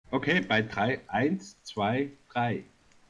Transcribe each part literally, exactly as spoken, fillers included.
Okay, bei drei, eins, zwei, drei.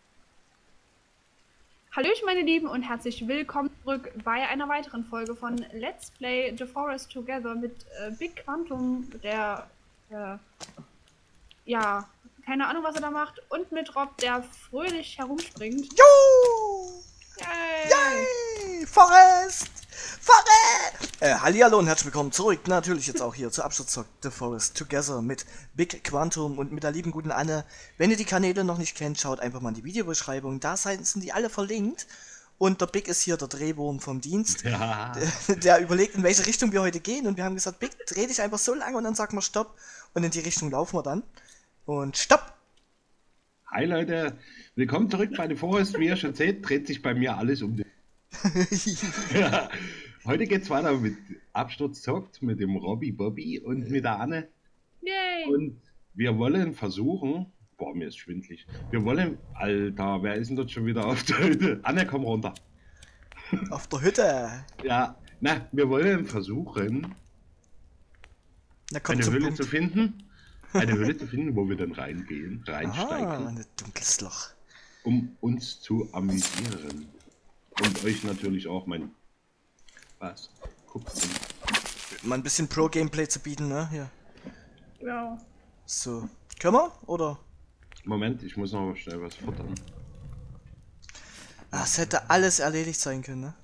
Hallöchen meine Lieben und herzlich willkommen zurück bei einer weiteren Folge von Let's Play The Forest Together mit äh, Big Quantum, der, äh, ja, keine Ahnung was er da macht, und mit Rob, der fröhlich herumspringt. Jo! Yay! Yay! Forest! Forest! Äh, hallihallo und herzlich willkommen zurück. Natürlich jetzt auch hier zu Abschlusszock The Forest Together mit Big Quantum und mit der lieben guten Anne. Wenn ihr die Kanäle noch nicht kennt, schaut einfach mal in die Videobeschreibung. Da sind die alle verlinkt. Und der Big ist hier der Drehwurm vom Dienst. Ja. Der, der überlegt, in welche Richtung wir heute gehen. Und wir haben gesagt, Big, dreh dich einfach so lange und dann sagen wir Stopp. Und in die Richtung laufen wir dann. Und Stopp! Hi Leute, willkommen zurück bei The Forest. Wie ihr schon seht, dreht sich bei mir alles um den... Ja. Heute geht's weiter mit Absturz zockt, mit dem Robby Bobby und mit der Anne. Yay! Und wir wollen versuchen... Boah, mir ist schwindlig. Wir wollen... Alter, wer ist denn dort schon wieder auf der Hütte? Anne, komm runter. Auf der Hütte. Ja, na, wir wollen versuchen, Na, komm eine zum Höhle Punkt. zu finden. Eine Höhle zu finden, wo wir dann reingehen, reinsteigen. Ah, ein dunkles Loch. Um uns zu amüsieren. Und euch natürlich auch mein... Was? Guckt Mal ein bisschen Pro-Gameplay zu bieten, ne? Hier. Ja. So. Können wir? Oder? Moment, ich muss noch schnell was futtern. Ah, es hätte alles erledigt sein können, ne?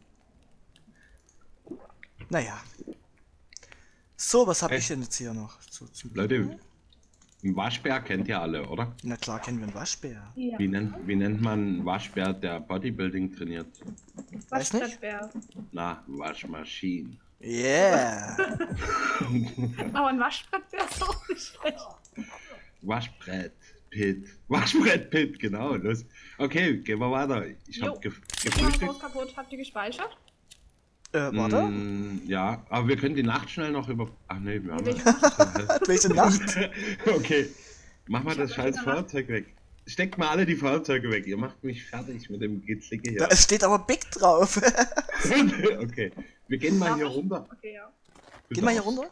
Naja. So, was habe Hey. ich denn jetzt hier noch? So, zum Leute, einen Waschbär kennt ihr alle, oder? Na klar, kennen wir einen Waschbär. Ja. Wie nennt, wie nennt man einen Waschbär, der Bodybuilding trainiert? Weiß nicht. Waschbrettbär. Na, Waschmaschine. Yeah. Aber ein Waschbrettbär ist auch nicht schlecht. Waschbrett, Pit. Waschbrett, Pit, genau. Los. Okay, gehen wir weiter. Ich Jo. hab gef Ich mach gefrühstückt. Haus kaputt. Habt ihr gespeichert? äh, warte. Mm, ja, aber wir können die Nacht schnell noch über... Ach nee, wir haben... Welche Welche Nacht? Okay, mach mal Ich das hab scheiß das in der Nacht- Feuerzeug weg. Steckt mal alle die Feuerzeuge weg. Ihr macht mich fertig mit dem Gezicke hier. Da es steht aber Big drauf. Okay, wir gehen mal Darf hier ich? runter. Okay, ja. Geh mal hier runter.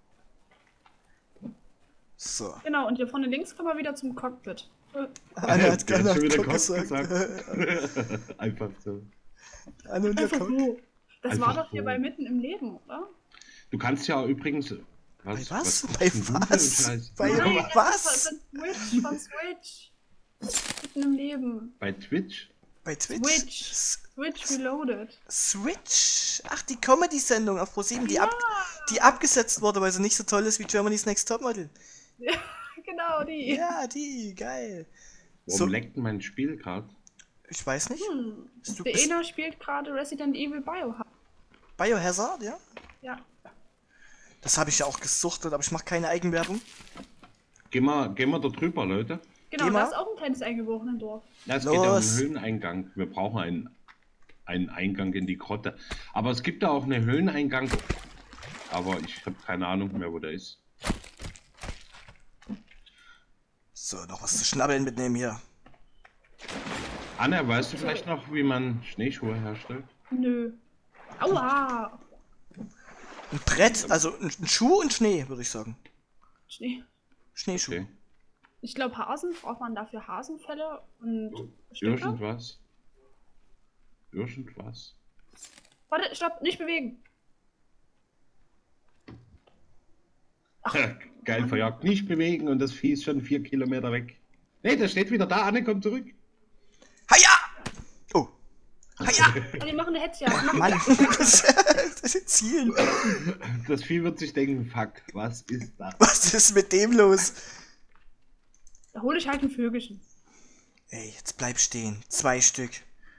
So. Genau, und hier vorne links kommen wir wieder zum Cockpit. Äh, Anne hat Der gerade schon wieder Cock Kopf gesagt. gesagt. Einfach so. Anne und der Einfach Cock. so. Das Einfach war doch hier so. bei Mitten im Leben, oder? Du kannst ja übrigens... Bei was? was Bei ist denn du für ein was? Scheiß? Bei Nein, was? das ist Von Switch, von Switch. Mitten im Leben. Bei Twitch? Bei Twitch? Switch. S- Switch Reloaded. Switch? Ach, die Comedy-Sendung auf ProSieben, die, Ja. ab, die abgesetzt wurde, weil sie nicht so toll ist wie Germany's Next Topmodel. Genau, die. Ja, die, geil. Warum So. leckt mein Spiel gerade? Ich weiß nicht. Hm. Bist du Der bist Ena spielt gerade Resident Evil Biohazard. Biohazard, ja? Ja. Das habe ich ja auch gesuchtet, aber ich mache keine Eigenwerbung. Gehen wir, gehen wir da drüber, Leute. Genau, Geh mal. da ist auch ein kleines eingebrochenes Dorf. Ja, es geht ja um Los. einen Höhleneingang. Wir brauchen einen, einen Eingang in die Grotte. Aber es gibt da auch einen Höhleneingang. Aber ich habe keine Ahnung mehr, wo der ist. So, noch was zu schnabbeln mitnehmen hier. Anna, weißt du vielleicht noch, wie man Schneeschuhe herstellt? Nö. Aua! Ein Brett, also ein, ein Schuh und Schnee, würde ich sagen. Schnee. Schneeschuh. Okay. Ich glaube, Hasen braucht man dafür Hasenfelle und Stücke. Irgendwas. Irgendwas. Warte, stopp, nicht bewegen. Geil verjagt. Nicht bewegen und das Vieh ist schon vier Kilometer weg. Nee, der steht wieder da. Anne, komm zurück. Haja! Oh. Haja! Und wir machen eine Hetzjagd. Mach- Mann, das, das sind Zielen. Das Vieh wird sich denken, fuck, was ist das? Was ist mit dem los? Da hole ich halt ein Vögelchen. Ey, jetzt bleib stehen. Zwei Stück.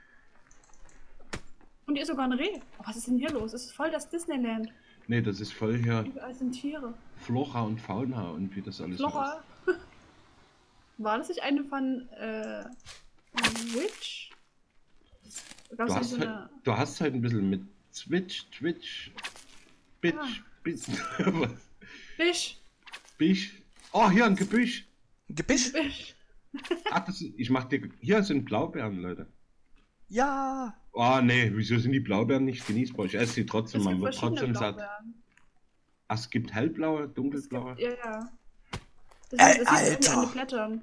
Und ihr sogar ein Reh. Oh, was ist denn hier los? Es ist voll das Disneyland. Nee, das ist voll hier Überall sind Tiere. Flora und Fauna und wie das alles heißt. Flora. War das nicht eine von äh, Witch? Gab's Du nicht hast, so halt, eine. du hast halt ein bisschen mit Twitch, Twitch, Bitch, Ah. Bitch, was? Fisch. Bisch. Oh, hier ein Gebüsch. Gebüsch? Fisch. Ach, das, ich mach dir. Hier sind Blaubeeren, Leute. Ja. Oh, nee, wieso sind die Blaubeeren nicht genießbar? Ich esse sie trotzdem, Es man gibt wird verschiedene trotzdem satt. Blaubeeren. Ach, es gibt hellblaue, Es dunkelblaue. gibt, ja, ja. Das, Ey, ist, das liegt irgendwie Alter. an den Blättern.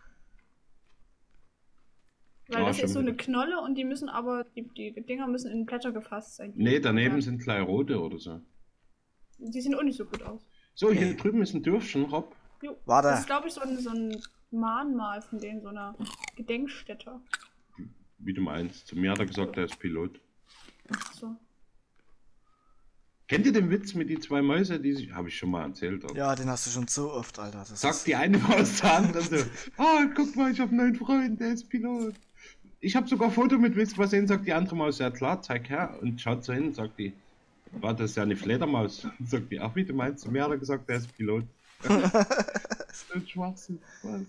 Weil Ja, das schon ist so eine wieder. Knolle und die müssen aber, die, die Dinger müssen in Blätter gefasst sein. Nee, daneben Ja. sind gleich rote oder so. Die sehen auch nicht so gut aus. So, hier Nee. drüben ist ein Dürfchen, Rob. Jo. Warte. Das ist, glaube ich, so ein, so ein Mahnmal von denen, so einer Gedenkstätte. Wie du meinst. Zu mir hat er gesagt, er ist Pilot. So. Kennt ihr den Witz mit die zwei Mäuse, die sich... Habe ich schon mal erzählt. Oder? Ja, den hast du schon so oft, Alter. Das Sagt ist... die eine Maus zur anderen so, ah, guck mal, ich habe einen neuen Freund, der ist Pilot. Ich habe sogar ein Foto mit, willst du was sehen? Sagt die andere Maus, ja klar, zeig her. Und schaut so hin, sagt die, war das ist ja eine Fledermaus. Sagt die, ach wie du meinst, zu mir hat er gesagt, der ist Pilot. Das ist ein Schwachsinn, was?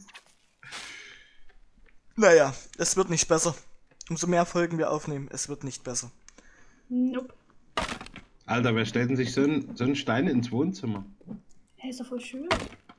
Naja, es wird nicht besser. Umso mehr Folgen wir aufnehmen, es wird nicht besser. Nope. Alter, wer stellt denn sich so einen, so einen Stein ins Wohnzimmer? Hey, ist doch voll schön.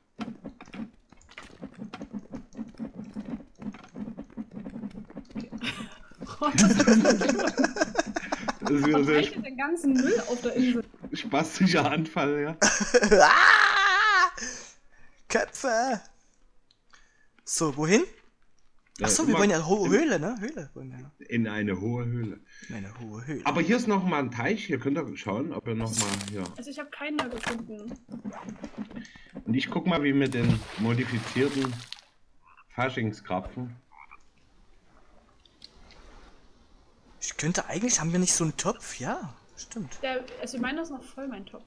Das ist wieder so ein Verbreitet den ganzen Müll auf der Insel. spastischer Anfall, ja. Ah! Köpfe! So, wohin? Ja, Achso, wir immer wollen ja Ho Höhle, ne? Höhle wollen wir ja. in eine hohe Höhle. Eine hohe Höhle. Aber hier ist noch mal ein Teich, hier könnt ihr schauen, ob ihr noch mal hier. Also ich habe keine gefunden. Und ich guck mal, wie mit den modifizierten Faschingskrapfen. Ich könnte eigentlich, haben wir nicht so einen Topf? Ja, stimmt. Der, also meiner ist noch voll, mein Topf.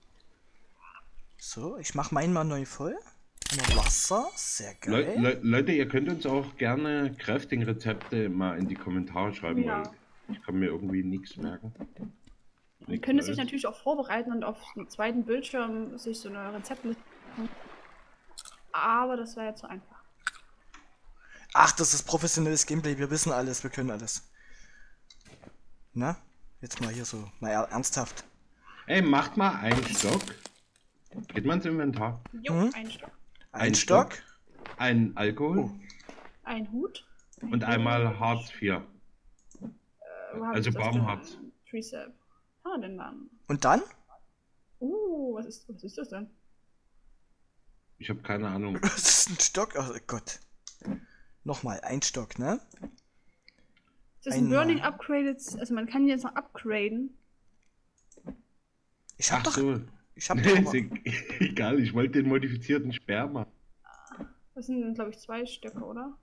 So, ich mach meinen mal neu voll. Noch Wasser, sehr Le geil. Le Leute, ihr könnt uns auch gerne Crafting-Rezepte mal in die Kommentare schreiben, Ja. weil ich kann mir irgendwie nichts merken. Man Nichts könnte sich Neues. natürlich auch vorbereiten und auf dem zweiten Bildschirm sich so eine Rezeptliste machen. Aber das wäre ja zu einfach. Ach, das ist professionelles Gameplay, wir wissen alles, wir können alles. Na? Jetzt mal hier so, mal er- ernsthaft. Ey, macht mal einen Stock. Geht mal ins Inventar. Jo, Mhm. ein Stock. Ein Stock. Ein Alkohol Oh. Ein Hut. und einmal Hartz vier. Äh, wo hab Also ich das Baumharz. denn? Tricep. Ah, denn dann. Und dann? Uh, was ist, was ist das denn? Ich habe keine Ahnung. Das ist ein Stock, oh Gott. Nochmal, ein Stock, ne? Das ist ein Einmal. Burning Upgraded. Also man kann jetzt noch upgraden. Ich hab Ach doch, so. ich hab Nee, doch ist aber, e- egal, ich wollte den modifizierten Sperma. Das sind, glaube ich, zwei Stücke, oder?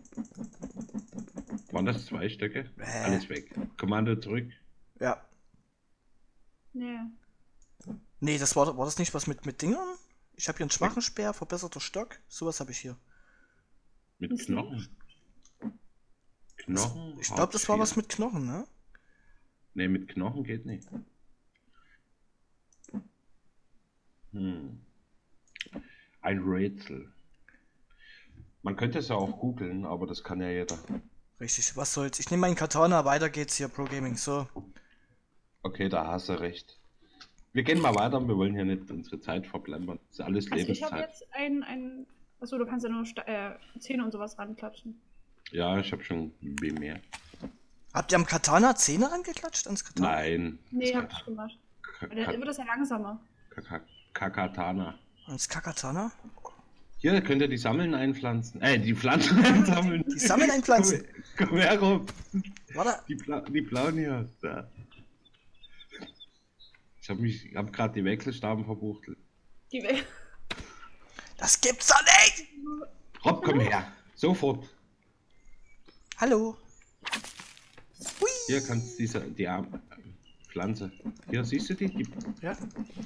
Waren das zwei Stöcke? Äh. Alles weg. Kommando zurück. ja. Nee. Nee, das war, war das nicht was mit, mit Dingern? Ich habe hier einen schwachen Speer, verbesserter Stock, sowas habe ich hier. Mit Ist Knochen. Knochen? Ich glaube, das war Hartz was mit Knochen, ne? Nee, mit Knochen geht nicht. Hm. Ein Rätsel. Man könnte es ja auch googeln, aber das kann ja jeder. Richtig, was soll's. Ich nehme meinen Katana, weiter geht's hier, Pro Gaming, so. Okay, da hast du recht. Wir gehen mal weiter, wir wollen hier nicht unsere Zeit verplempern. Das ist alles Also ich habe Lebenszeit. jetzt ein, ein. Achso, du kannst ja nur Sta äh, Zähne und sowas ranklatschen. Ja, ich habe schon B mehr. Habt ihr am Katana Zähne rangeklatscht ans Katana? Nein. Nee, das hab ich gemacht. Ka- Aber dann wird das ja langsamer. Ka- Ka- Kakatana. Ans Kakatana? Hier könnt ihr die Sammeln einpflanzen. Äh, die Pflanzen einsammeln. Die Sammeln einpflanzen. Komm, komm her, Rob. Warte. Die, Bla die blauen hier. Da. Ich habe mich, ich habe gerade die Wechselstaben verbuchtelt. Die We Das gibt's doch nicht! Rob, komm her. Sofort. Hallo. Hui. Hier kannst du diese, die Arm Pflanze. Hier, siehst du die? die Ja.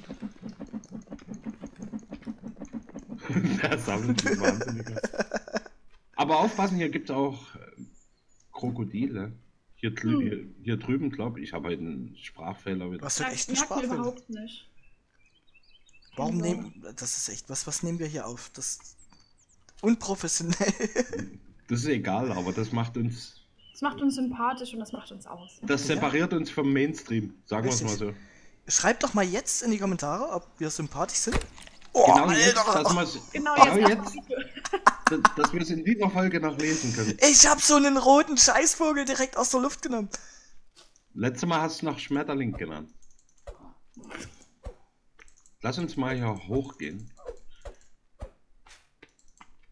Der sammelt sich wahnsinnig. Aber aufpassen, hier gibt es auch äh, Krokodile. Hier, drü Hm. hier, hier drüben, glaube ich, habe heute einen Sprachfehler wieder. Was für ein echter merkt man Sprachfehler. überhaupt nicht. Warum Also, nehmen. Das ist echt. Was, was nehmen wir hier auf? Das. Unprofessionell. Das ist egal, aber das macht uns, Das macht uns sympathisch und das macht uns aus. das separiert uns vom Mainstream, sagen wir es mal Richtig. so. Schreibt doch mal jetzt in die Kommentare, ob wir sympathisch sind. Oh, Genau jetzt, dass, wir's- Genau, genau jetzt. jetzt dass, dass wir es in dieser Folge noch lesen können. Ich hab so einen roten Scheißvogel direkt aus der Luft genommen. Letztes Mal hast du noch Schmetterling genannt. Lass uns mal hier hochgehen.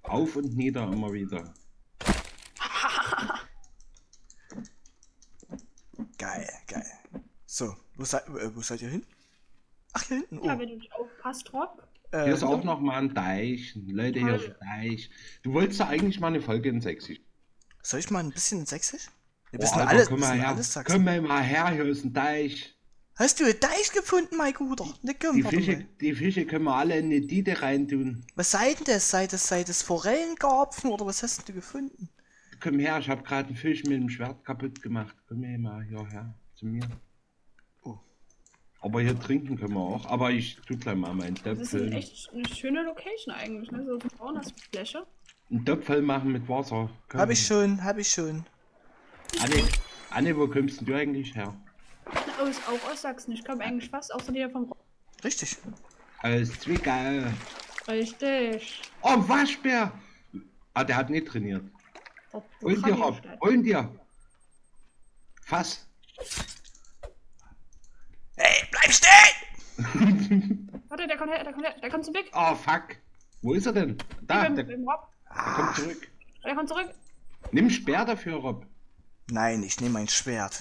Auf und nieder immer wieder. Geil, geil. So, wo, sei, äh, wo seid ihr hin? Ach, hier hinten. Oh. Ja, wenn du nicht aufpasst, Rob. Äh, Hier ist auch noch mal ein Deich. Leute, hier ist ein Deich. Du wolltest ja eigentlich mal eine Folge in Sächsisch. Soll ich mal ein bisschen in Sächsisch? Wir Oh, wissen Alter, alles, komm mal wissen her. alles Sachsen. Komm mal her, hier ist ein Deich. Hast du einen Deich gefunden, mein Guter? Ne, komm, Die warte Fische, mal. die Fische können wir alle in die Diete reintun. Was seid denn das? Seid es, seid es Forellenkarpfen oder was hast du gefunden? Komm her, ich habe gerade einen Fisch mit dem Schwert kaputt gemacht. Komm her mal hierher zu mir. Oh. Aber hier trinken können wir auch. Aber ich tu gleich mal meinen Das ist Töpfel. eine echt eine schöne Location eigentlich, ne? So eine Faunasfläche. Einen Töpfel machen mit Wasser. Komm. Hab ich schon, hab ich schon. Anne, Anne, wo kommst denn du eigentlich her? Aus, auch aus Sachsen. Ich komme eigentlich fast aus der Nähe vom Rob. Richtig. Aus Zwickau. Richtig. Oh, ein Waschbär! Ah, der hat nicht trainiert. Rob, du Holen dir, Rob. Krankenstein. Holen dir. Fass. Hey, bleib stehen! Warte, der kommt her, der kommt her, der kommt zum Weg. Oh, fuck. Wo ist er denn? Da, beim, der, beim Rob. der kommt zurück. Der kommt zurück. Nimm Speer dafür, Rob. Nein, ich nehme mein Schwert.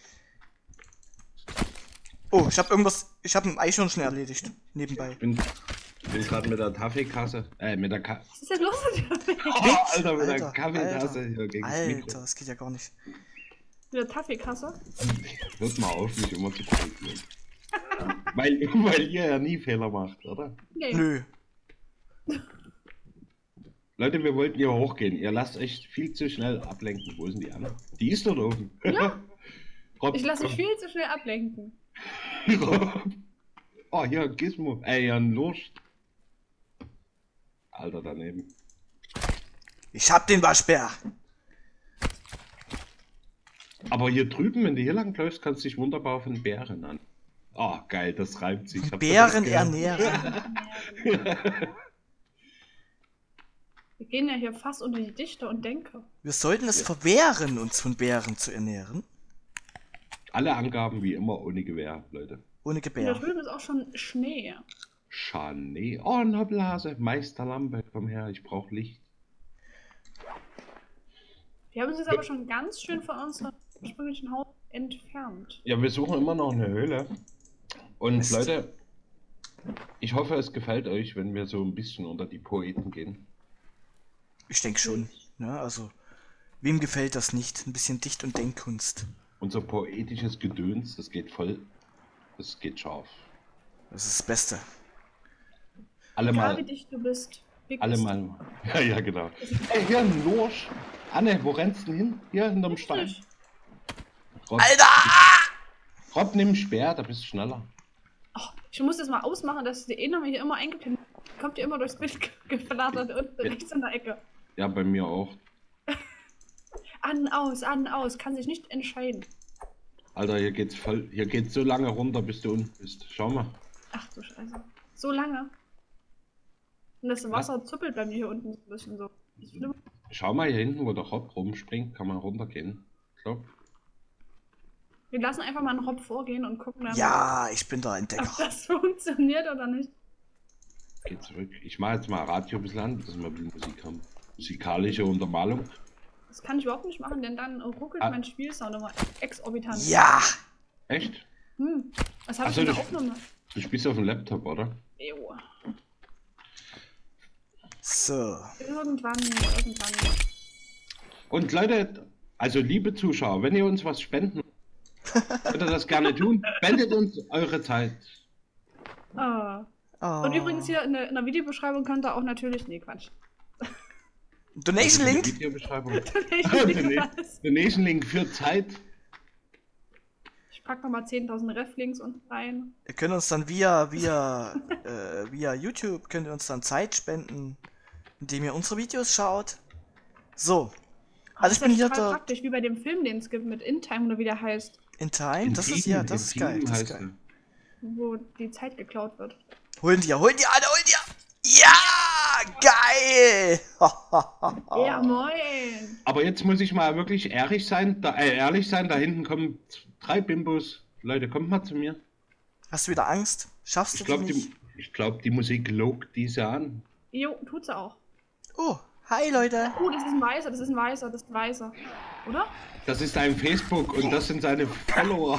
Oh, ich habe irgendwas. Ich habe ein Eichhörnchen erledigt. Nebenbei. Ich bin, bin gerade mit der Kaffeekasse. Äh, mit der Ka Was ist denn los mit dir? Oh, Alter, mit der Alter, Kaffeetasse Alter. hier gegen das Alter, Mikro. das geht ja gar nicht. Mit der Kaffeekasse? Hört mal auf, mich immer zu korrigieren. weil, weil ihr ja nie Fehler macht, oder? Nee. Nö. Leute, wir wollten hier hochgehen. Ihr lasst euch viel zu schnell ablenken. Wo sind die anderen? Die ist dort oben. Ja. Rob, Ich lasse mich komm. viel zu schnell ablenken. Rob. Oh, hier ein Gizmo. Ey, hier ein Lurch. Alter, daneben. Ich hab den Waschbär. Aber hier drüben, wenn du hier lang läufst, kannst du dich wunderbar von Bären an. Oh, geil, das reimt sich. Habt ihr das Bären gehört? ernähren. Wir gehen ja hier fast unter die Dichte und denke. Wir sollten es verwehren, uns von Bären zu ernähren. Alle Angaben wie immer ohne Gewehr, Leute. Ohne Und da Gebär. drüben ist auch schon Schnee. Scharnee. Oh, eine Hoppelhase. Meisterlampe, komm her, ich brauch Licht. Wir haben uns jetzt aber schon ganz schön von unserem ursprünglichen Haus entfernt. Ja, wir suchen immer noch eine Höhle. Und Mist. Leute, ich hoffe, es gefällt euch, wenn wir so ein bisschen unter die Poeten gehen. Ich denke schon. Ne? Also, wem gefällt das nicht? Ein bisschen Dicht- und Denkkunst. Unser poetisches Gedöns, das geht voll, das geht scharf. Das ist das Beste. Alle Egal mal, wie dicht du bist. Big alle bist mal. Ja, ja, genau. Ey, hier ein Lurch. Anne, wo rennst du denn hin? Hier hinterm Stein. Richtig. Rob, Alter! Rob, nimm Speer, da bist du schneller. Oh, ich muss das mal ausmachen, dass der Name hier immer eingepinnt kommt hier immer durchs Bild ge- geflattert unten rechts in der Ecke. Ja, bei mir auch. An, aus, an, aus. Kann sich nicht entscheiden. Alter, hier geht's voll, hier geht's so lange runter, bis du unten bist. Schau mal. Ach du Scheiße. So lange. Und das Wasser zuppelt bei mir hier unten ein bisschen so. Ist schlimm. Schau mal hier hinten, wo der Rob rumspringt, kann man runtergehen. Ich glaub. Wir lassen einfach mal einen Rob vorgehen und gucken dann, Ja, ich bin der ob Entdecker. das funktioniert oder nicht. Geh zurück. Ich mache jetzt mal Radio ein bisschen an, dass wir die Musik haben. Musikalische Untermalung. Das kann ich überhaupt nicht machen, denn dann ruckelt Ah. mein Spielsound immer exorbitant. Ja! Echt? Hm. Was habe Ach ich so, in der du- Aufnahme? Du spielst auf dem Laptop, oder? Jo. So. Irgendwann, irgendwann. Und Leute, also liebe Zuschauer, wenn ihr uns was spenden, könnt ihr das gerne tun. Spendet uns eure Zeit. Ah. Oh. Und übrigens hier in der, in der Videobeschreibung könnt ihr auch natürlich. Nee, Quatsch. Donation Also die Link? Videobeschreibung. Ich, Donation Donation Link für Zeit. ich pack nochmal zehntausend Ref-Links unten rein. Ihr könnt uns dann via, via, äh, via YouTube, könnt ihr uns dann Zeit spenden, indem ihr unsere Videos schaut. So. Also ich Das ist bin ja hier total der praktisch, wie bei dem Film, den es gibt mit In Time oder wie der heißt, in Time. Das ist ja, das ist geil. Intim Das ist heißt geil. wo die Zeit geklaut wird. Holen dir, holen dir alle, holen dir! Ja! Geil! Ja, moin! Aber jetzt muss ich mal wirklich ehrlich sein. Da, äh, ehrlich sein, da hinten kommen drei Bimbos. Leute, kommt mal zu mir. Hast du wieder Angst? Schaffst Ich du glaube, die nicht? die, ich glaub, die Musik logt diese an. Jo, tut sie auch. Oh, Hi Leute. Oh, das ist ein Weißer, das ist ein Weißer, das ist ein Weißer. Oder? Das ist dein Facebook und das sind seine Follower.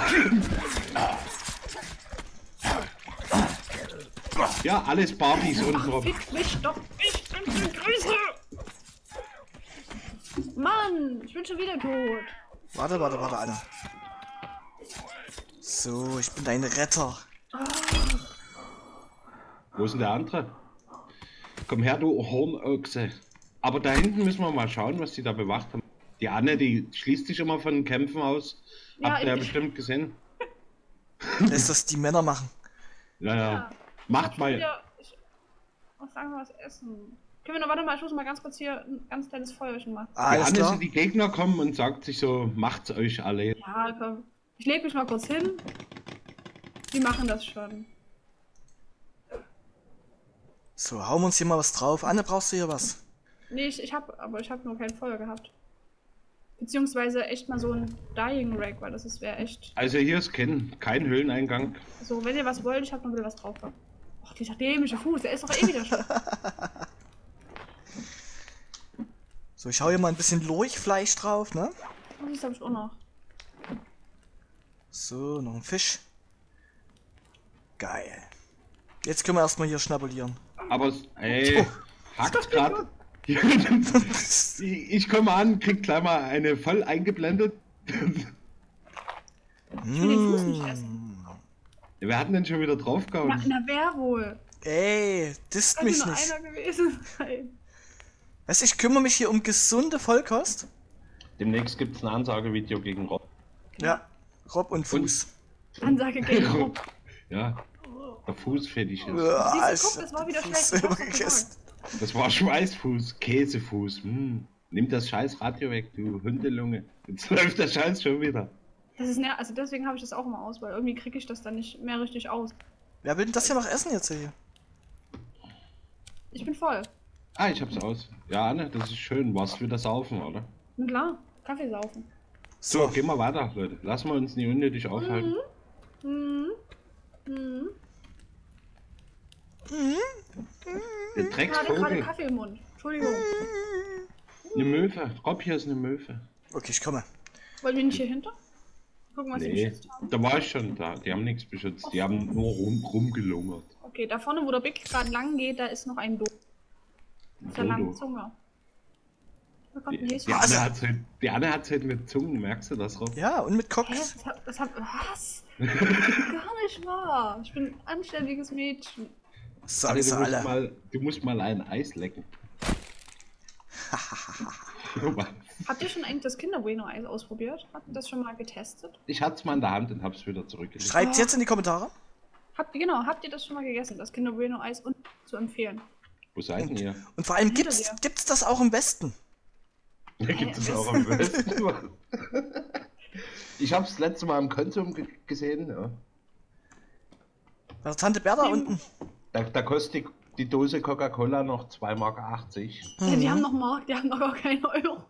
Ja, alles Barbies unten drauf. Fick mich doch, ich bin der Größte! Mann, ich bin schon wieder tot. Warte, warte, warte, Anne. So, ich bin dein Retter. Wo ist denn der andere? Komm her, du Hornochse. Aber da hinten müssen wir mal schauen, was die da bewacht haben. Die Anne, die schließt sich immer von Kämpfen aus. Ja, Habt ihr ja ich- bestimmt gesehen. Lässt das die Männer machen. Ja, ja. Ja. Macht Ich mal. wieder- Ich muss sagen, was essen. Können wir noch, warte mal, ich muss mal ganz kurz hier ein ganz kleines Feuerchen machen. Die Alles Anne, klar. sind die Gegner kommen und sagt sich so, macht's euch alle. Ja, komm. Ich leg mich mal kurz hin. Die machen das schon. So, hauen wir uns hier mal was drauf. Anne, brauchst du hier was? Nee, ich, ich hab, aber ich hab nur kein Feuer gehabt. Beziehungsweise echt mal so ein Dying Rack, weil das wäre echt. Also hier ist kein, kein Höhleneingang. So, wenn ihr was wollt, ich hab noch wieder was drauf. Ach, dieser dämliche Fuß, der ist doch eh wieder schon. So, ich hau hier mal ein bisschen Lurchfleisch drauf, ne? Das hab ich auch noch. So, noch ein Fisch. Geil. Jetzt können wir erstmal hier schnabulieren. Aber, es- ey, hackt grad. ich ich komme an, krieg gleich mal eine voll eingeblendet. Ich will den Fuß nicht essen. Wir hatten den schon wieder Na, draufgehauen. na wer wohl? Ey, disst Kann mich nur nicht. einer gewesen sein. Weißt du, ich kümmere mich hier um gesunde Vollkost. Demnächst gibt's ein Ansagevideo gegen Rob. Ja. Rob und Fuß. Ansage gegen Rob. Ja, der Fußfetisch ist. Uah, Siehst du, guck, das war wieder Fuß schlecht. Ich hab's doch übergegessen. Das war Schweißfuß, Käsefuß. Hm. Nimm das scheiß Radio weg, du Hundelunge. Jetzt läuft der Scheiß schon wieder. Das ist ner also deswegen habe ich das auch immer aus, weil irgendwie kriege ich das dann nicht mehr richtig aus. Wer will denn das hier noch essen jetzt hier? Ich bin voll. Ah, ich hab's aus. Ja, Anne, das ist schön. Warst wieder saufen, oder? Na klar, Kaffee saufen. So, gehen wir weiter, Leute. Lassen wir uns nicht unnötig aufhalten. Mhm. Mhm. Der Ich hatte gerade Drecksvogel. Kaffee im Mund. Entschuldigung. Eine Möwe. Rob, hier ist eine Möwe. Okay, ich komme. Wollen wir nicht hier hinter? Gucken, was sie Nee, beschützt haben. da war ich schon da. Die haben nichts beschützt. Die haben nur rum, rumgelungert. Okay, da vorne, wo der Big gerade lang geht, da ist noch ein Do. Mit der Dodo. langen Zunge. Da kommt ein Die, Häschen. die, Anne hat's halt, die Anne hat's halt mit Zungen, merkst du das, Rob? Ja, und mit Hä? Cox. Das hab, das hab, was? Gar nicht wahr. Ich bin ein anständiges Mädchen. So, Also, ist du, musst alle. mal, du musst mal ein Eis lecken. Habt ihr schon eigentlich das Kinder Bueno Eis ausprobiert? Habt ihr das schon mal getestet? Ich hatte es mal in der Hand und hab's wieder zurückgelegt. Schreibt's jetzt in die Kommentare. Habt ihr, genau, habt ihr das schon mal gegessen? Das Kinder Bueno Eis und zu empfehlen. Wo seid denn ihr? Und vor allem Hinter gibt's, dir. gibt's das auch im Westen. Da gibt es auch am besten. Ich hab's das letzte Mal im Konsum ge gesehen. Ja. Bei der Tante Berta unten. Da, da kostet die, die Dose Coca-Cola noch zwei Mark achtzig. Ja, die haben noch Mark, die haben noch gar keinen Euro.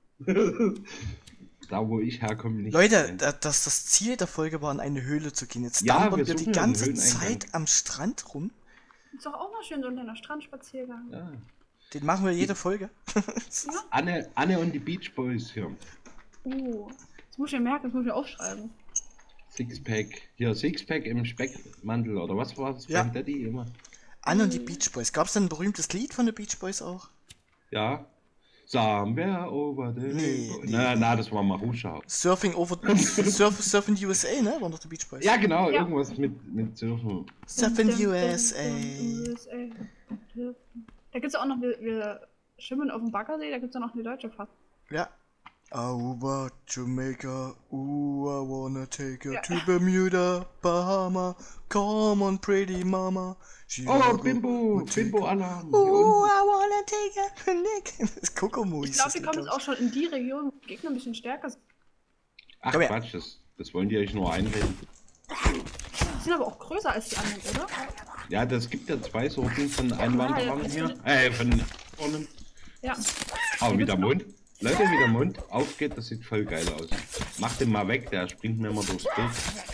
Da wo ich herkomme nicht. Leute, da- das, das Ziel der Folge war, in eine Höhle zu gehen. Jetzt Ja, dampern wir wir die suchen ganze einen Höhleneingang. Zeit am Strand rum. Ist doch auch mal schön so ein kleiner Strandspaziergang. Ja. Den machen wir jede Folge. Anne, Anne und die Beach Boys hier. Uh, das muss ich mir merken, das muss ich mir aufschreiben. Sixpack. Hier, Sixpack im Speckmantel oder was war das Ja. beim Daddy immer? Anne und die Beach Boys. Gab's denn ein berühmtes Lied von den Beach Boys auch? Ja. Somewhere over the Nee, rainbow. nee. Na, na, das war Marusha. Surfing over Surf, Surfing U S A, ne? Waren doch die Beach Boys. Ja, genau, Ja. irgendwas mit, mit Surfen. Surfing Dum, U dum, S dum, A. dum, U S A. Da gibt's auch noch, wir, wir schwimmen auf dem Baggersee, da gibt's auch noch eine deutsche Fassung. Ja. Over Jamaica, ooh, I wanna take her Ja. to Bermuda, Bahama, come on pretty mama. She Oh, wanna go Bimbo, and take Bimbo her- Alarm. Ooh, I wanna take her to Nick. Das ist Kokomo. Ich glaube, wir kommen jetzt auch schon in die Region, wo die Gegner ein bisschen stärker sind. Ach Komm her. Quatsch, das, das wollen die euch nur einreden. Die sind aber auch größer als die anderen, oder? Ja, das gibt ja zwei Sorten von Einwanderern ja, hier. Äh, von vorne. Ja. Aber wie der Mund. Leute, wie der Mund aufgeht, das sieht voll geil aus. Mach den mal weg, der springt mir immer durchs Bild.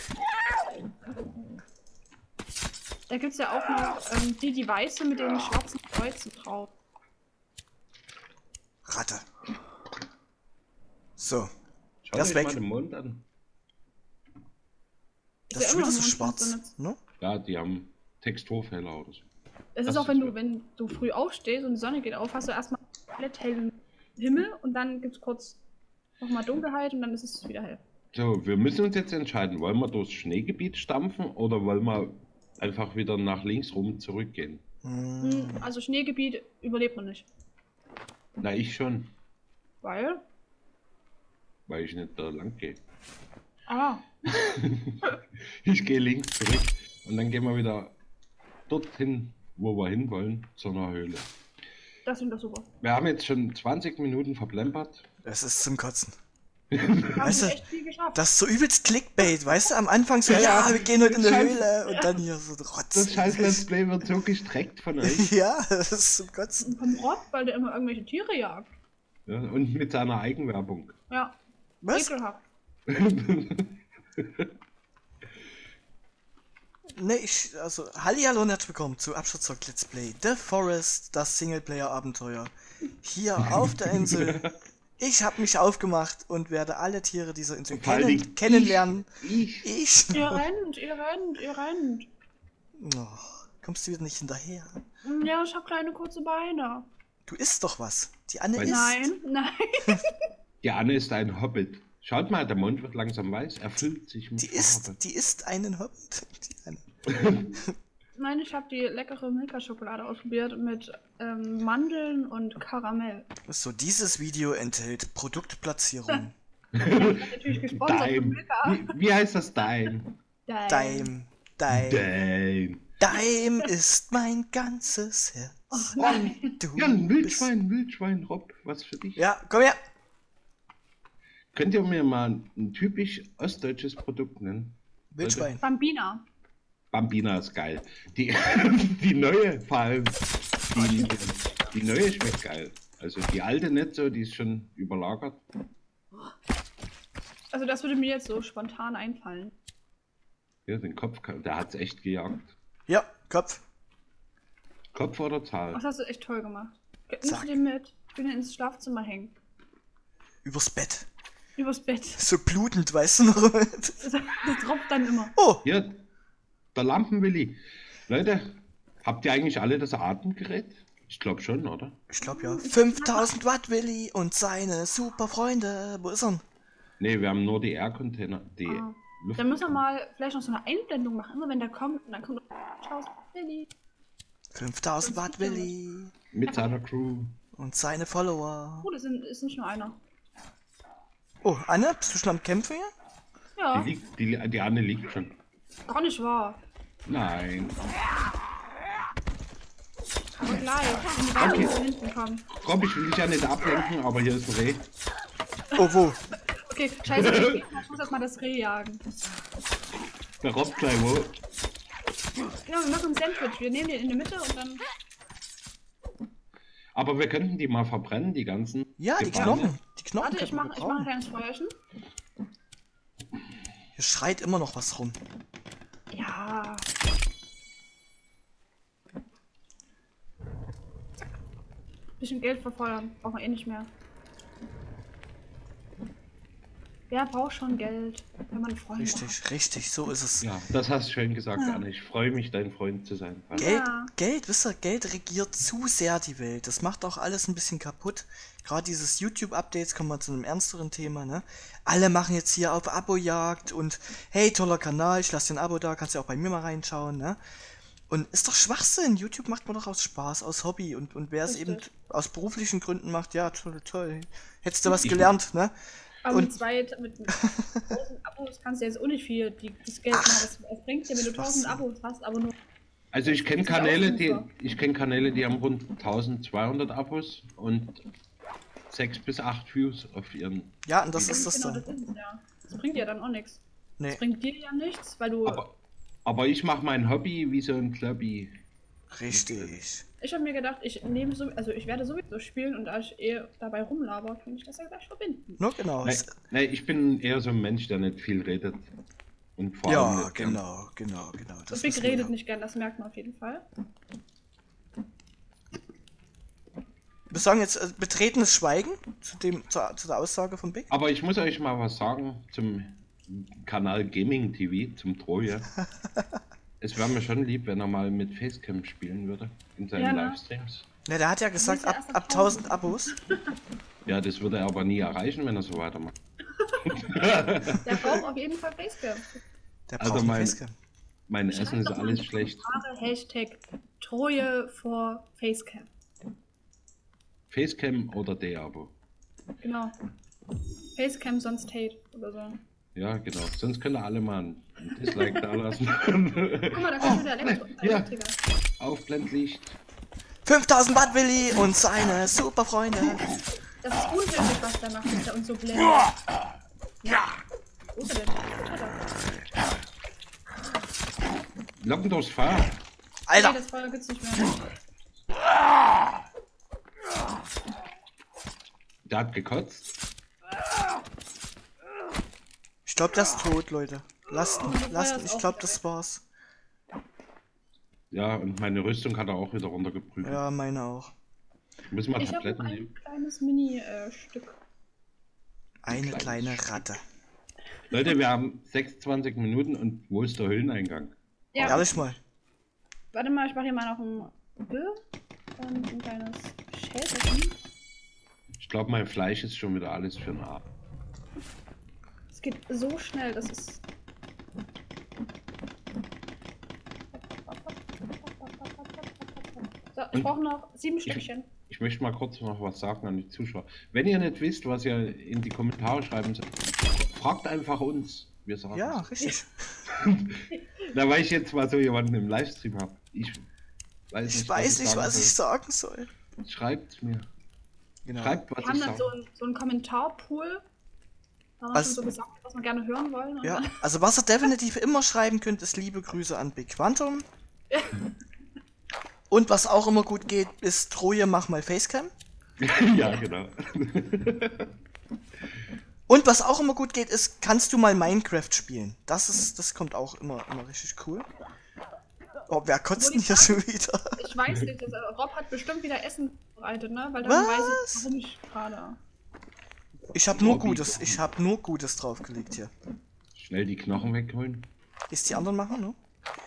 Da gibt's ja auch noch ähm, die, die weiße mit den schwarzen Kreuzen drauf. Ratte. So. Schaut Der ist euch weg. mal den Mond an. Das ist ja schon wieder immer so noch schwarz. Mond, Ne? Ja, die haben Texturfehler oder so. Es Das ist auch, ist wenn du, gut. wenn du früh aufstehst und die Sonne geht auf, hast du erstmal komplett hellen Himmel und dann gibt es kurz nochmal Dunkelheit und dann ist es wieder hell. So, wir müssen uns jetzt entscheiden, wollen wir durchs Schneegebiet stampfen oder wollen wir einfach wieder nach links rum zurückgehen? Hm. Hm, Also Schneegebiet überlebt man nicht. Na, ich schon, Weil? weil ich nicht da lang gehe. Ah, Ich gehe links zurück und dann gehen wir wieder dorthin, wo wir hinwollen, zu einer Höhle. das sind doch super. Wir haben jetzt schon zwanzig Minuten verplempert. Es ist zum Kotzen. Wir haben Weißt du, echt viel geschafft. Das ist so übelst Clickbait, weißt du? Am Anfang so, ja, Ja, ja. wir gehen heute in die Scheiß- Höhle und dann hier so Rotz. Das scheiß Let's Play wird so gestreckt von euch. Ja, das ist zum Kotzen. Und vom Rott, weil der immer irgendwelche Tiere jagt. Ja, und mit seiner Eigenwerbung. Ja, Was? ekelhaft. Ne, ich, also, hallihallo und herzlich willkommen zu Absturzzock Let's Play The Forest, das Singleplayer-Abenteuer. Hier auf der Insel. Ich habe mich aufgemacht und werde alle Tiere dieser Insel Vor allen Dingen kennen, kennenlernen. Ich. Ich. Ihr rennt, ihr rennt, ihr rennt. Oh, kommst du wieder nicht hinterher? Ja, ich habe kleine kurze Beine. Du isst doch was. Die Anne Weil- isst. Nein, nein. Die Anne ist ein Hobbit. Schaut mal, der Mond wird langsam weiß. Er füllt sich mit Die Farbe. isst, die isst einen Hobbit. Die Anne. Nein, ich habe die leckere Milka-Schokolade ausprobiert mit ähm, Mandeln und Karamell. So, dieses Video enthält Produktplatzierung. Natürlich gesponsert von Dein. Milka. Wie, wie heißt das Dein? Daim, Daim, Dein. Daim ist mein ganzes Herz. Oh nein. Du Ja, ein bist- Wildschwein, Wildschwein, Rob, was für dich? Ja, komm her. Könnt ihr mir mal ein typisch ostdeutsches Produkt nennen? Wildschwein. Bambina. Bambina ist geil. Die, die neue vor allem. Die, die neue schmeckt geil. Also die alte nicht so, die ist schon überlagert. Also das würde mir jetzt so spontan einfallen. Ja, den Kopf, kann- der hat's echt gejagt. Ja, Kopf. Kopf oder Zahl? Das hast du echt toll gemacht. Nimmst Zack. du den mit? Ich will den ins Schlafzimmer hängen. Übers Bett. Übers Bett. So blutend, weißt du noch? Das, das tropft dann immer. Oh, Hier, der Lampenwilli. Leute, habt ihr eigentlich alle das Atemgerät? Ich glaube schon, oder? ich glaube ja. fünftausend Watt Willi und seine super Freunde. Wo ist er? Nee, wir haben nur die Air-Container. Die Ah. Luft. Dann müssen wir mal vielleicht noch so eine Einblendung machen. Immer wenn der kommt, und dann kommt Schaust, Willi. fünftausend Watt Willi Mit seiner Crew. und seine Follower. Oh, das sind, ist nicht nur einer. Oh, Anne, bist du schon am Kämpfen hier? Ja, Die, liegt, die, die Anne liegt schon. gar nicht wahr. Nein. Aber gleich, wenn die beiden Okay. von hinten kommen. Rob, ich will dich ja nicht ablenken, aber hier ist ein Reh. Oh, wo? Okay, scheiße, ich muss erst mal das Reh jagen. Der Rob gleich wo? Ja, wir machen ein Sandwich. Wir nehmen den in die Mitte und dann. Aber wir könnten die mal verbrennen, die ganzen. Ja, die Gebeine. Knochen. Die Knochen Warte, ich könnten wir mach, ich mach ein gebrauchen. kleines Feuerchen. Hier schreit immer noch was rum. Ja. Bisschen Geld verfeuern. Brauchen wir eh nicht mehr. Wer braucht schon Geld, wenn man Freunde hat? Richtig, richtig, so ist es. Ja, das hast du schön gesagt, Anne. Ich freue mich, dein Freund zu sein. Geld, Ja. Geld, wisst ihr, Geld regiert zu sehr die Welt. Das macht auch alles ein bisschen kaputt. Gerade dieses YouTube-Updates, kommen wir zu einem ernsteren Thema, ne? Alle machen jetzt hier auf Abojagd und hey, toller Kanal, ich lasse dir ein Abo da, kannst ja auch bei mir mal reinschauen, ne? Und ist doch Schwachsinn. YouTube macht man doch aus Spaß, aus Hobby. Und, und wer es eben Richtig. aus beruflichen Gründen macht, ja, toll, toll. Hättest du was Ich- gelernt, ne? Aber Und- mit zwei, mit mit tausend Abos kannst du jetzt auch nicht viel die, das Geld machen. Das, das bringt dir, wenn du tausend Schwachsinn. Abos hast, aber nur. Also ich kenne Das ist ja auch Kanäle, die super. ich kenne Kanäle, die haben rund eintausendzweihundert Abos und sechs bis acht Views auf ihren. Ja, und das ist das genau dann. das ist es, ja. Das bringt dir dann auch nichts. Das Nee, bringt dir ja nichts, weil du. Aber, aber ich mache mein Hobby wie so ein Klobby. richtig. Ich habe mir gedacht, ich nehme so, also ich werde sowieso spielen und da ich eh dabei rumlaber, kann ich das ja gleich verbinden. No, genau. Nee, nee, ich bin eher so ein Mensch, der nicht viel redet. Und vor allem Ja, nicht gern. genau, genau, genau. Das Das Big wissen wir redet ja. nicht gern, das merkt man auf jeden Fall. Wir sagen jetzt äh, betretenes Schweigen zu, dem, zu, zu der Aussage von Big. Aber ich muss euch mal was sagen zum Kanal Gaming T V, zum Troje. Es wäre mir schon lieb, wenn er mal mit Facecam spielen würde in seinen Ja, ne? Livestreams. Ja, der hat ja gesagt, ja ab, erst ab ab tausend Abos. Ja, das würde er aber nie erreichen, wenn er so weitermacht. Der braucht auf jeden Fall Facecam. Der Also braucht eine mein- Facecam. Mein Essen Schreibt ist doch mal alles in die schlecht. Kommentare Hashtag Troje vor Facecam. Facecam oder D-Abo. Genau. Facecam sonst Hate oder so. Ja, genau. Sonst könnt ihr alle mal ein Dislike da lassen. Guck mal, da kommt wieder Elektro Ja. Elektriker. Auf Blendlicht. fünftausend Watt Willi und seine super Freunde. Das ist unhöflich, was der macht, dass er uns so blendet. Ja. Wo ist er denn? Hat er. Locken durchs Feuer. Nee, Alter, das Feuer gibt's nicht mehr. Der hat gekotzt. ich glaube, der ist tot, Leute. Lasst ihn, Feuer lasst ihn. ist Ich auch glaube, wieder das weg. war's. Ja, und meine Rüstung hat er auch wieder runtergeprügelt. Ja, meine auch. Ich muss mal Ich habe Tabletten ein nehmen. kleines Mini-Stück. Eine kleines kleine Stück. Ratte. Leute, wir haben sechsundzwanzig Minuten und wo ist der Höhleneingang? Ja, Ehrlich mal. warte mal, ich mache hier mal noch ein Bild. Dann ein kleines Schälterchen. Ich glaube, mein Fleisch ist schon wieder alles für den Abend. Es geht so schnell, das ist. So, ich Und brauche noch sieben Stückchen. Ich möchte mal kurz noch was sagen an die Zuschauer. Wenn ihr nicht wisst, was ihr in die Kommentare schreiben sollt, fragt einfach uns. Wir sagen Ja, es. richtig. Da weil ich jetzt mal so jemanden im Livestream habe. Ich weiß Ich nicht, weiß nicht, sagen was ich soll. sagen soll. Schreibt mir. Genau. Schreibt, Wir was haben ich dann sage. so einen so einen Kommentarpool. Da haben wir Was- schon so gesagt, was wir gerne hören wollen. Und Ja, dann- also was ihr definitiv immer schreiben könnt, ist liebe Grüße an Big Quantum. Und was auch immer gut geht, ist Troje, mach mal Facecam. Ja, genau. Und was auch immer gut geht, ist, kannst du mal Minecraft spielen? Das ist, das kommt auch immer, immer richtig cool. Oh, wer kotzt denn hier schon wieder? Ich weiß nicht, das, äh, Rob hat bestimmt wieder Essen bereitet, ne? Weil dann weiß Was? ich, warum ich gerade. Ich hab nur Robby, Gutes, Robby. ich hab nur Gutes draufgelegt hier. Schnell die Knochen wegholen. Ist die anderen machen, ne?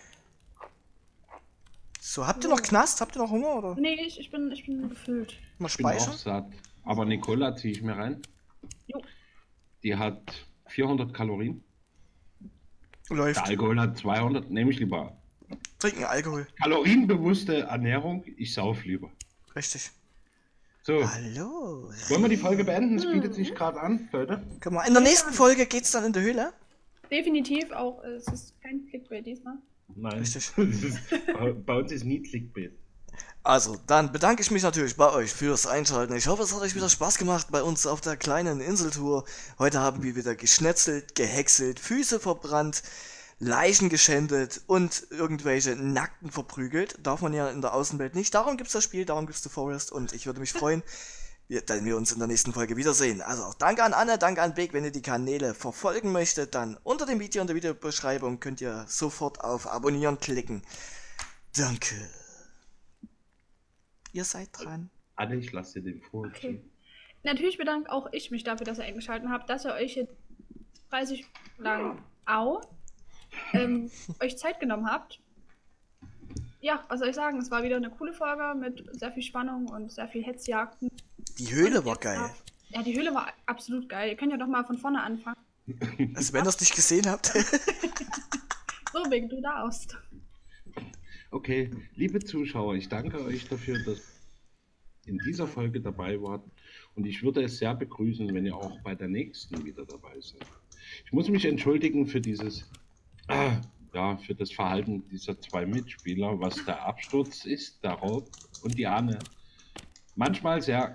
So, habt ihr noch Knast? Habt ihr noch Hunger oder? Nee, ich, ich, bin, ich bin gefüllt. Mal Ich bin auch speichern? satt. Aber Nicola ziehe ich mir rein. Jo. Die hat vierhundert Kalorien. Läuft. Der Alkohol hat zweihundert. Nehme ich lieber. Trinken Alkohol. Kalorienbewusste Ernährung. Ich sauf lieber. Richtig. So. Hallo. Wollen wir die Folge beenden? Es bietet sich gerade an, Leute. Guck mal, in der nächsten Folge geht's dann in der Höhle. Definitiv auch, äh, es ist kein Clickbait diesmal. Nein. Richtig. Das ist, bei, bei uns ist nie Clickbait. Also, dann bedanke ich mich natürlich bei euch fürs Einschalten. Ich hoffe, es hat euch wieder Spaß gemacht bei uns auf der kleinen Inseltour. Heute haben wir wieder geschnetzelt, gehäckselt, Füße verbrannt, Leichen geschändet und irgendwelche Nackten verprügelt. Darf man ja in der Außenwelt nicht. Darum gibt's das Spiel, darum gibt's The Forest und ich würde mich freuen, wir- wenn wir uns in der nächsten Folge wiedersehen. Also auch danke an Anne, danke an Big. Wenn ihr die Kanäle verfolgen möchtet, dann unter dem Video in der Videobeschreibung könnt ihr sofort auf Abonnieren klicken. Danke. Ihr seid dran. Anne, ich lasse dir den vor. Okay. Natürlich bedanke auch ich mich dafür, dass ihr eingeschaltet habt, dass ihr euch hier dreißig lang au, ähm, euch Zeit genommen habt. Ja, was soll ich sagen? Es war wieder eine coole Folge mit sehr viel Spannung und sehr viel Hetzjagden. Die Höhle Und war jetzt geil. ab- Ja, die Höhle war absolut geil. Ihr könnt ja doch mal von vorne anfangen. Also wenn ihr es nicht gesehen habt. So, wegen du darfst. Okay, liebe Zuschauer, ich danke euch dafür, dass ihr in dieser Folge dabei wart. Und ich würde es sehr begrüßen, wenn ihr auch bei der nächsten wieder dabei seid. Ich muss mich entschuldigen für dieses, äh, ja, für das Verhalten dieser zwei Mitspieler, was der Absturz ist, der Rob und die Anne. Manchmal sehr,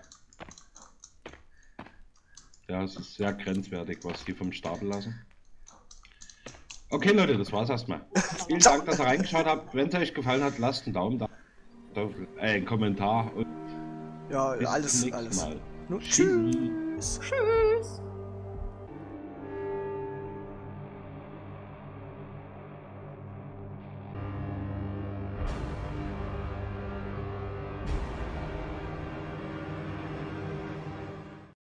ja, es ist sehr grenzwertig, was die vom Stapel lassen. Okay, Leute, das war's erstmal. Vielen Dank, dass ihr reingeschaut habt. Wenn es euch gefallen hat, lasst einen Daumen da, da äh, einen Kommentar und Ja, bis alles, zum nächsten alles. Mal. Nur Tschüss. tschüss. Tschüss.